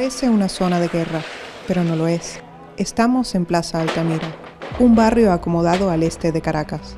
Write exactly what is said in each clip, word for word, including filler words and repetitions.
Parece una zona de guerra, pero no lo es. Estamos en Plaza Altamira, un barrio acomodado al este de Caracas.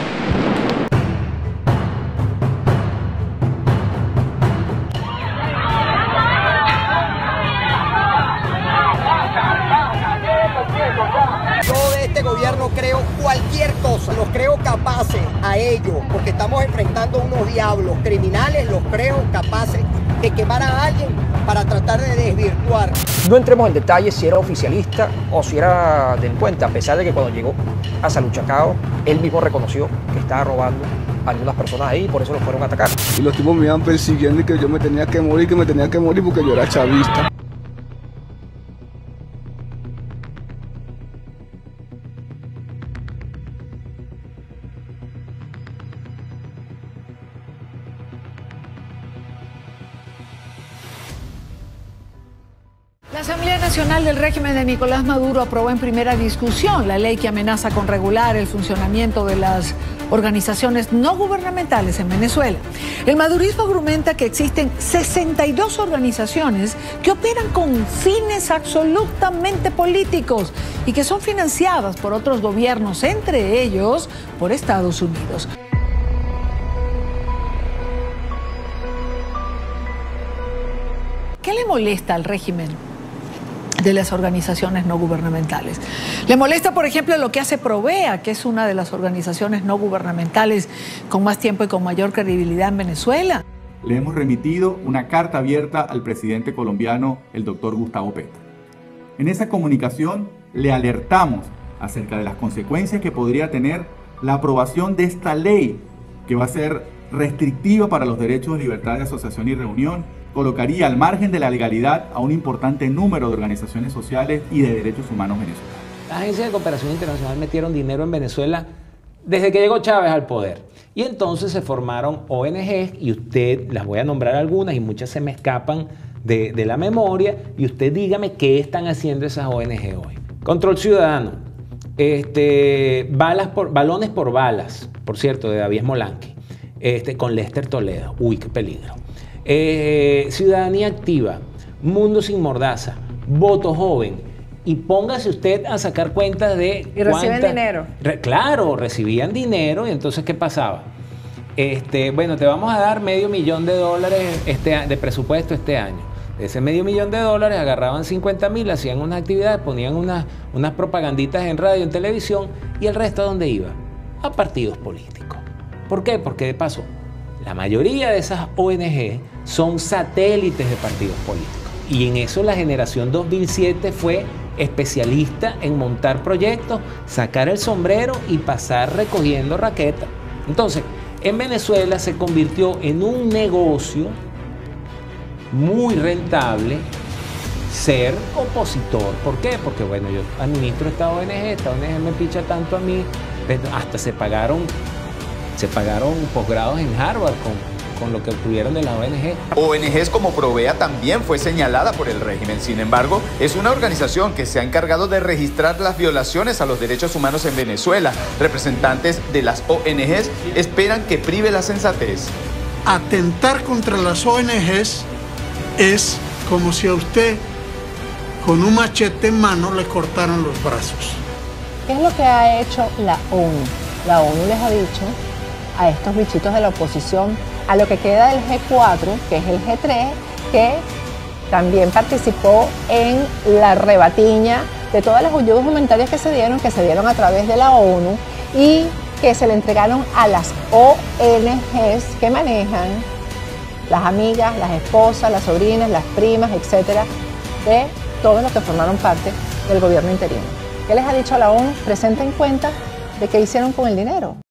Yo de este gobierno creo cualquier cosa, los creo capaces a ellos, porque estamos enfrentando unos diablos criminales, los creo capaces de quemar a alguien para tratar de desvirtuar. No entremos en detalle si era oficialista o si era delincuente, a pesar de que cuando llegó a Saluchacao, él mismo reconoció que estaba robando a algunas personas ahí y por eso lo fueron a atacar. Y los tipos me iban persiguiendo y que yo me tenía que morir, que me tenía que morir porque yo era chavista. La Asamblea Nacional del régimen de Nicolás Maduro aprobó en primera discusión la ley que amenaza con regular el funcionamiento de las organizaciones no gubernamentales en Venezuela. El madurismo argumenta que existen sesenta y dos organizaciones que operan con fines absolutamente políticos y que son financiadas por otros gobiernos, entre ellos por Estados Unidos. ¿Qué le molesta al régimen de las organizaciones no gubernamentales? Le molesta, por ejemplo, lo que hace Provea, que es una de las organizaciones no gubernamentales con más tiempo y con mayor credibilidad en Venezuela. Le hemos remitido una carta abierta al presidente colombiano, el doctor Gustavo Petro. En esa comunicación le alertamos acerca de las consecuencias que podría tener la aprobación de esta ley, que va a ser restrictiva para los derechos de libertad de asociación y reunión, colocaría al margen de la legalidad a un importante número de organizaciones sociales y de derechos humanos venezolanos. Las agencias de cooperación internacional metieron dinero en Venezuela desde que llegó Chávez al poder. Y entonces se formaron O N Ges, y usted, las voy a nombrar algunas y muchas se me escapan de, de la memoria, y usted dígame qué están haciendo esas O N Ge hoy. Control Ciudadano, este, balas por, balones por balas, por cierto, de David Molanqui, este, con Lester Toledo. Uy, qué peligro. Eh, Ciudadanía Activa, Mundo Sin Mordaza, Voto Joven, y póngase usted a sacar cuentas de... Y reciben dinero. Re, claro, recibían dinero, y entonces ¿qué pasaba? Este, bueno, te vamos a dar medio millón de dólares este, de presupuesto este año. De ese medio millón de dólares agarraban cincuenta mil, hacían unas actividades, ponían unas, unas propaganditas en radio, en televisión, y el resto ¿a dónde iba? A partidos políticos. ¿Por qué? Porque de paso, la mayoría de esas O N Ge son satélites de partidos políticos. Y en eso la generación dos mil siete fue especialista en montar proyectos, sacar el sombrero y pasar recogiendo raquetas. Entonces, en Venezuela se convirtió en un negocio muy rentable ser opositor. ¿Por qué? Porque, bueno, yo administro esta O N Ge, esta O N Ge me picha tanto a mí, hasta se pagaron... Se pagaron posgrados en Harvard con, con lo que obtuvieron de la O N Ge. O N Ges como Provea también fue señalada por el régimen. Sin embargo, es una organización que se ha encargado de registrar las violaciones a los derechos humanos en Venezuela. Representantes de las O N Ges esperan que prive la sensatez. Atentar contra las O N Ges es como si a usted con un machete en mano le cortaran los brazos. ¿Qué es lo que ha hecho la ONU? La ONU les ha dicho a estos bichitos de la oposición, a lo que queda del G cuatro, que es el G tres, que también participó en la rebatiña de todas las ayudas humanitarias que se dieron, que se dieron a través de la ONU y que se le entregaron a las O N Ges que manejan las amigas, las esposas, las sobrinas, las primas, etcétera, de todos los que formaron parte del gobierno interino. ¿Qué les ha dicho a la ONU? Presenten cuenta de qué hicieron con el dinero.